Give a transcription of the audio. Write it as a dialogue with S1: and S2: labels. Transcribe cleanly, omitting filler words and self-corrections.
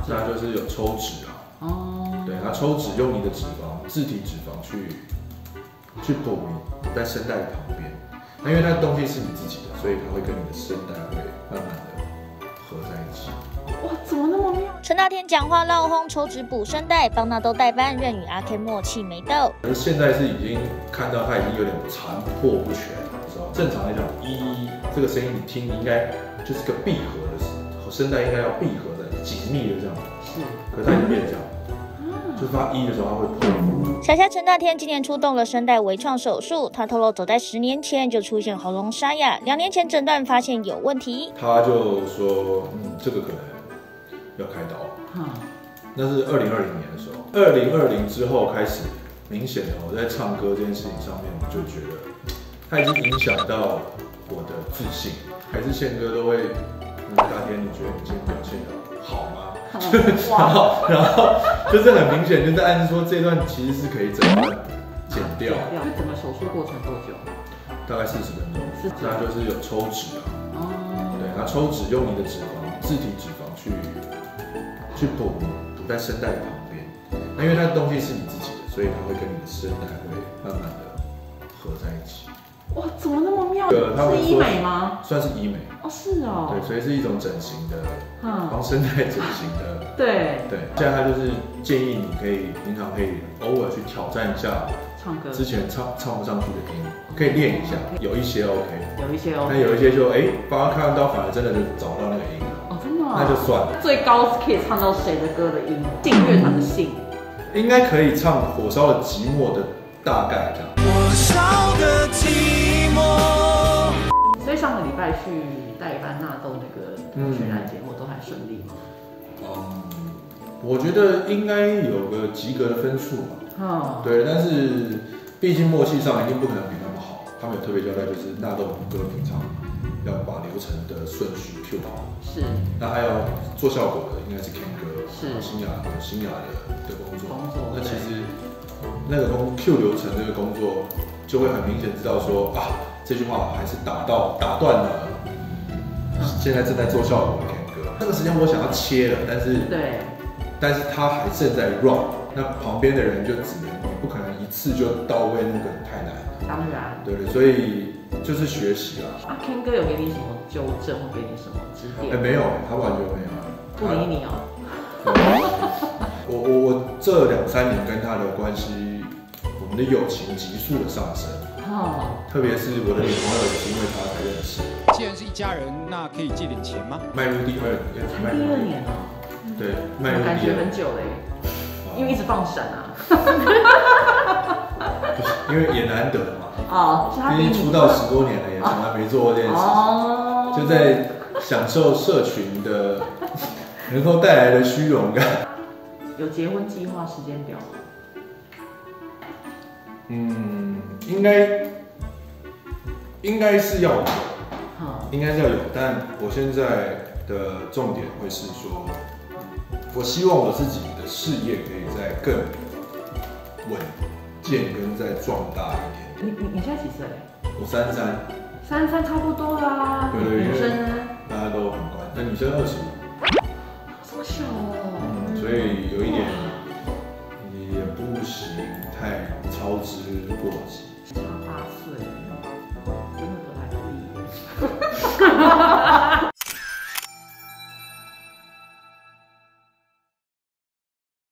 S1: 那就是有抽脂啊。哦。对，它抽脂用你的脂肪，自体脂肪去补你在声带的旁边。那因为它东西是你自己的，所以它会跟你的声带会慢慢的合在一起。
S2: 哇，怎么那么妙？
S3: 陈大天讲话闹哄，抽脂补声带，帮纳豆代班，任与阿 Ken 默契没到。
S1: 而现在是已经看到它已经有点残破不全了，知道？正常来讲，这个声音你听应该就是个闭合的声带，应该要闭合的、紧密的这样。是。可是它已经变这样。就是发的时候，它会破。
S3: 小虾陈大天今年出动了声带微创手术，他透露早在10年前就出现喉咙沙哑，2年前诊断发现有问题。
S1: 他就说，这个可能要开刀。那是2020年的时候，2020之后开始，明显的我在唱歌这件事情上面，我就觉得它已经影响到我的自信。还是宪哥都会，大天，你觉得你今天表现的好吗？然后就是很明显，就在暗示说这段其实是可以整段剪掉。
S2: 整个手术过程多久？
S1: 大概40分钟。那就是有抽脂啊。对，它抽脂用你的脂肪，自体脂肪去补在声带的旁边。那因为它的东西是你自己的，所以它会跟你的声带会慢慢的合在一起。
S2: 哇，怎么那么妙？是医美吗？
S1: 算是医美。
S2: 哦，是哦。
S1: 对，所以是一种整形的，帮声带整形的。
S2: 对。
S1: 现在他就是建议你平常可以偶尔去挑战一下
S2: 唱歌
S1: 之前唱不上去的音，可以练一下。有一些 OK，
S2: 有一些 OK，
S1: 但有一些就帮他看到反而真的就找不到那个音了。
S2: 哦，真的。
S1: 那就算了。
S2: 最高可以唱到谁的歌的音？信乐团的信。
S1: 应该可以唱《火烧的寂寞》的大概这样。火烧的寂寞。
S2: 所以上个礼拜去代班纳豆那个选人节目都还顺利吗？
S1: 我觉得应该有个及格的分数吧。对，但是毕竟默契上一定不可能比他们好。他们有特别交代，就是纳豆哥平常要把流程的顺序 Q 好。是。那还要做效果的应该是 Ken 哥，是新雅的工作。那其实那个Q 流程这个工作，就会很明显知道说这句话还是打断了。现在正在做效果的 Ken 哥，那个时间我想要切了，但是他还正在 run， 那旁边的人就只能，你不可能一次就到位，那个太难。
S2: 当然。对，
S1: 所以就是学习啦。
S2: Ken 哥有给你什么纠正，或给你什么指点？
S1: 没有，他完全没有。
S2: 不理你哦。
S1: 我这2-3年跟他的关系，我们的友情急速的上升。特别是我的女朋友也是因为他才认识。
S4: 既然是一家人，那可以借点钱吗？
S1: 迈入第2
S2: 年了。
S1: 对，迈入第2年。
S2: 感觉很久嘞，因为一直放闪啊。
S1: 因为也难得嘛。毕竟出道10多年了，也从来没做过这件事情。就在享受社群的能够带来的虚荣感。
S2: 有结婚计划时间表吗？
S1: 应该是要有，但我现在的重点会是说，我希望我自己的事业可以再更稳健跟再壮大一点。
S2: 你现在几岁？
S1: 我33。
S2: 33差不多啦。
S1: 对，
S2: 女生呢？
S1: 大家都很乖，那女生25。
S2: 这么小哦。
S1: 所以有一点也不行，太操之过急。